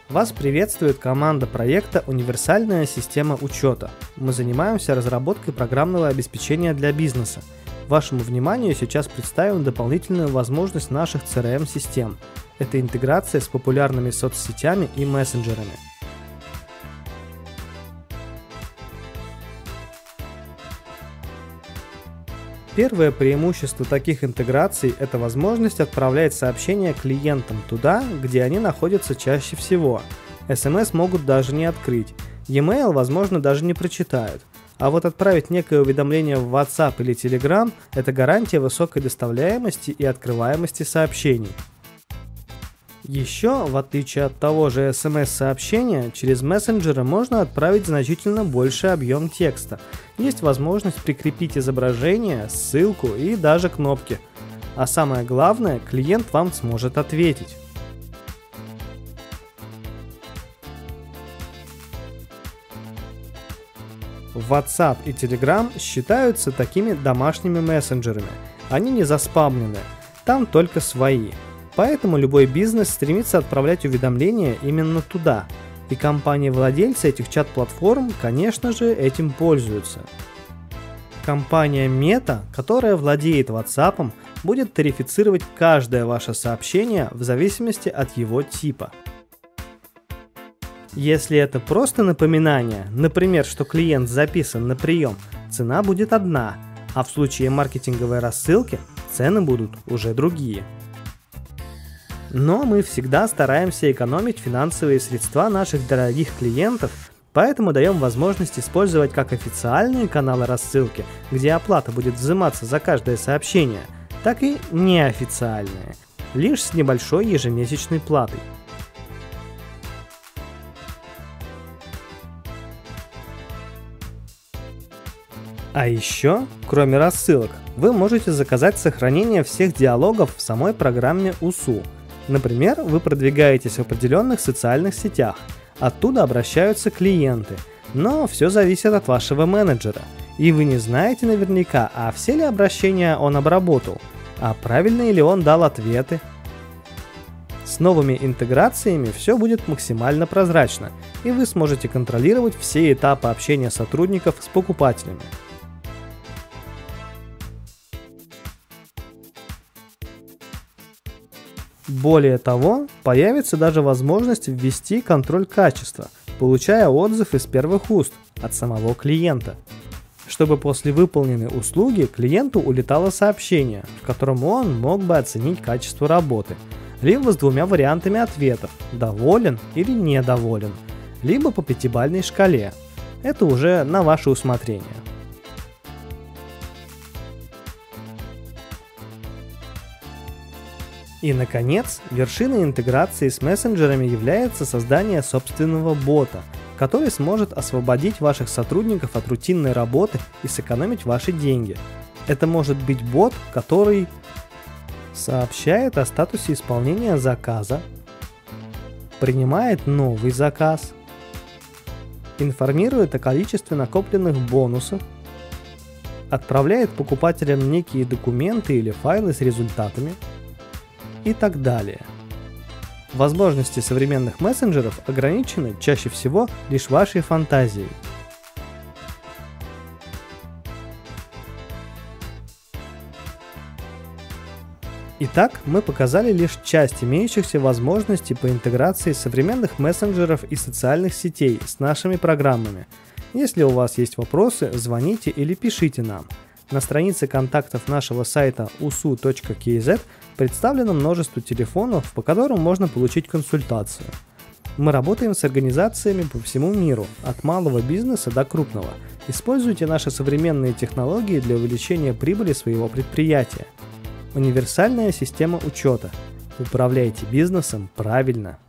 Вас приветствует команда проекта «Универсальная система учета». Мы занимаемся разработкой программного обеспечения для бизнеса. Вашему вниманию сейчас представим дополнительную возможность наших CRM-систем. Это интеграция с популярными соцсетями и мессенджерами. Первое преимущество таких интеграций – это возможность отправлять сообщения клиентам туда, где они находятся чаще всего. SMS могут даже не открыть, e-mail, возможно, даже не прочитают. А вот отправить некое уведомление в WhatsApp или Telegram – это гарантия высокой доставляемости и открываемости сообщений. Еще, в отличие от того же SMS-сообщения, через мессенджеры можно отправить значительно больший объем текста. Есть возможность прикрепить изображение, ссылку и даже кнопки. А самое главное, клиент вам сможет ответить. WhatsApp и Telegram считаются такими домашними мессенджерами. Они не заспамлены, там только свои. Поэтому любой бизнес стремится отправлять уведомления именно туда. И компании-владельцы этих чат-платформ, конечно же, этим пользуются. Компания Meta, которая владеет WhatsApp, будет тарифицировать каждое ваше сообщение в зависимости от его типа. Если это просто напоминание, например, что клиент записан на прием, цена будет одна, а в случае маркетинговой рассылки цены будут уже другие. Но мы всегда стараемся экономить финансовые средства наших дорогих клиентов, поэтому даем возможность использовать как официальные каналы рассылки, где оплата будет взиматься за каждое сообщение, так и неофициальные, лишь с небольшой ежемесячной платой. А еще, кроме рассылок, вы можете заказать сохранение всех диалогов в самой программе УСУ. Например, вы продвигаетесь в определенных социальных сетях, оттуда обращаются клиенты, но все зависит от вашего менеджера, и вы не знаете наверняка, а все ли обращения он обработал, а правильно ли он дал ответы. С новыми интеграциями все будет максимально прозрачно, и вы сможете контролировать все этапы общения сотрудников с покупателями. Более того, появится даже возможность ввести контроль качества, получая отзыв из первых уст от самого клиента, чтобы после выполненной услуги клиенту улетало сообщение, в котором он мог бы оценить качество работы, либо с двумя вариантами ответов – доволен или недоволен, либо по 5-бальной шкале. Это уже на ваше усмотрение. И, наконец, вершиной интеграции с мессенджерами является создание собственного бота, который сможет освободить ваших сотрудников от рутинной работы и сэкономить ваши деньги. Это может быть бот, который сообщает о статусе исполнения заказа, принимает новый заказ, информирует о количестве накопленных бонусов, отправляет покупателям некие документы или файлы с результатами, и так далее. Возможности современных мессенджеров ограничены чаще всего лишь вашей фантазией. Итак, мы показали лишь часть имеющихся возможностей по интеграции современных мессенджеров и социальных сетей с нашими программами. Если у вас есть вопросы, звоните или пишите нам. На странице контактов нашего сайта usu.kz представлено множество телефонов, по которым можно получить консультацию. Мы работаем с организациями по всему миру, от малого бизнеса до крупного. Используйте наши современные технологии для увеличения прибыли своего предприятия. Универсальная система учета. Управляйте бизнесом правильно.